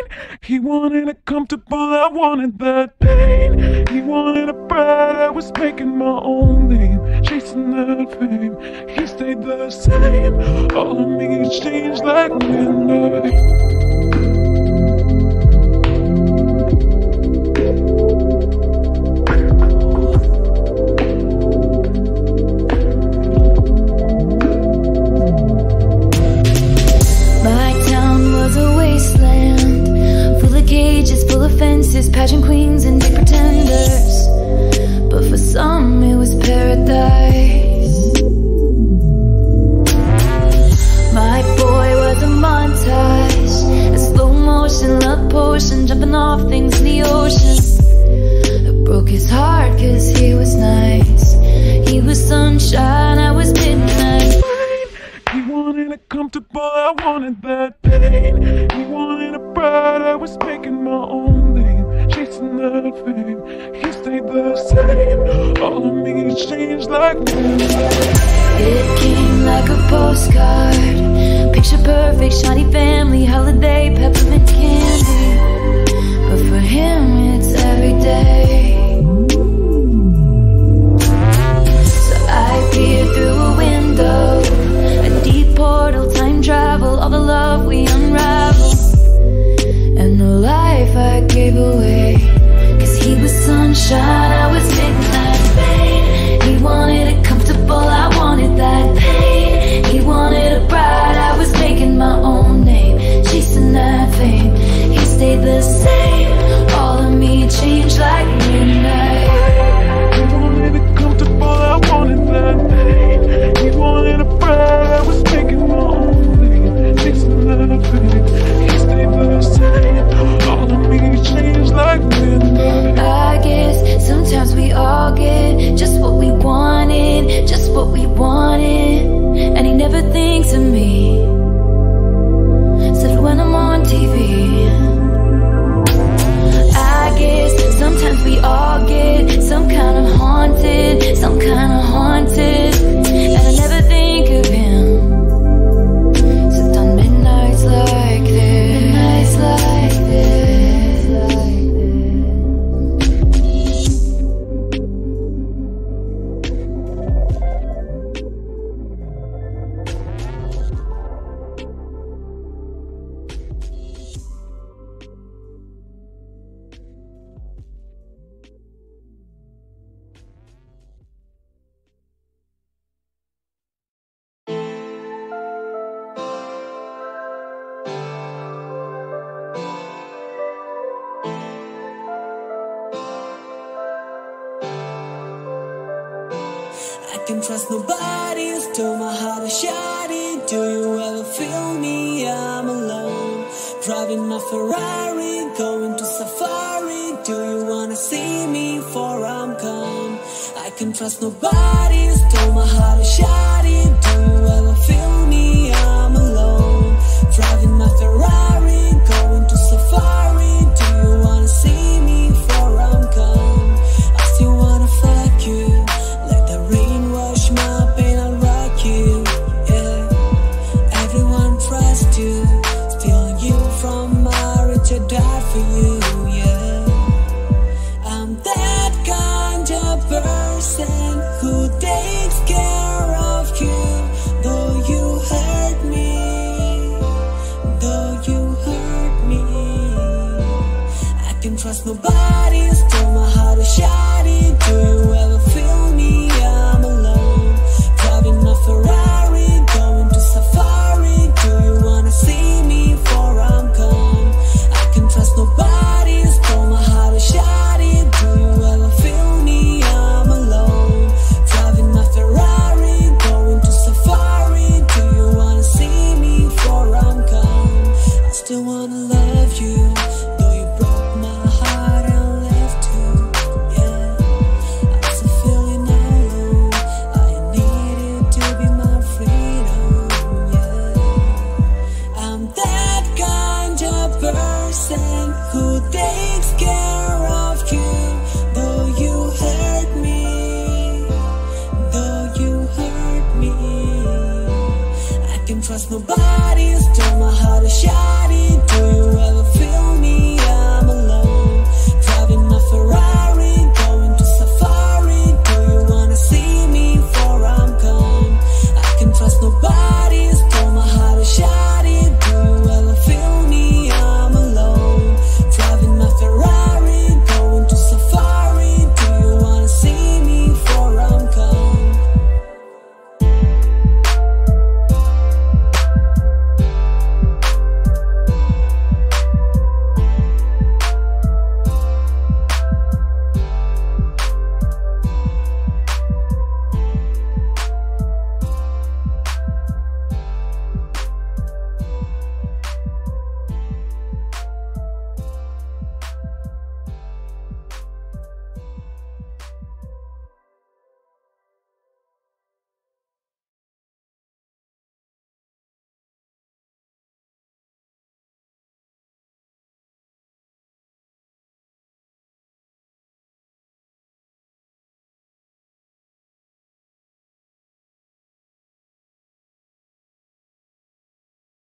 He wanted it comfortable, I wanted that pain. He wanted a bride, I was making my own name, chasing that fame. He stayed the same, all of me changed like midnight. Pageant queens and big pretenders, but for some it was paradise. My boy was a montage, a slow motion love potion, jumping off things in the ocean. It broke his heart cause he was nice. He was sunshine, I was midnight. He wanted it comfortable, I wanted that pain. He wanted a bride, I was making my own name, chasing that fame. He stayed the same, all of me changed like midnight. It came like a postcard, picture perfect, shiny family, holiday, peppermint candy. But for him it's every day. So I peer through a window, a deep portal, time travel, all the love we unravel, and the life I gave away. Cause he was sunshine, I was midnight rain. He wanted it comfortable, I wanted that pain. He wanted a bride, I was making my own name, chasing that fame. He stayed the same, all of me changed like midnight. He wanted it comfortable, I wanted that pain. He wanted a bride, I was making my own name, chasing that fame. He stayed the same, all of me changed like midnight. I guess sometimes we all get just what we wanted, just what we wanted. And he never thinks of me, except when I'm on TV. I guess sometimes we all get some kind of haunted, some kind of haunted. And I never think of him, except on midnights like this, midnights like this, like I can trust nobody, stole my heart a shawty. Do you ever feel me? I'm alone, driving my Ferrari, going to safari. Do you wanna see me before I'm gone? I can trust nobody, stole my heart a shawty. Do you ever feel me? I'm alone, driving my Ferrari, going to safari. Do you wanna see me before I'm gone? I still wanna fuck you, let the rain wash my pain, I'll rock you, yeah. Everyone trusts you, stealing you from marriage, I died for you, yeah. I'm that kind of person who takes care of you, though you hurt me, though you hurt me. I can trust nobody, stole my heart a shawty. Do you ever feel me? I'm alone, driving my Ferrari, going to safari. Do you wanna see me before I'm gone? I can trust nobody, stole my heart a shawty. Do you ever feel me? I'm alone, driving my Ferrari, going to safari. Do you wanna see me before I'm gone? I still wanna love you, though you broke my heart and left you, yeah. I'm still feeling alone, I needed to be my freedom, yeah. I'm that kind of person who takes care of you, though you hurt me, though you hurt me. I can trust nobody, stole my heart a shot.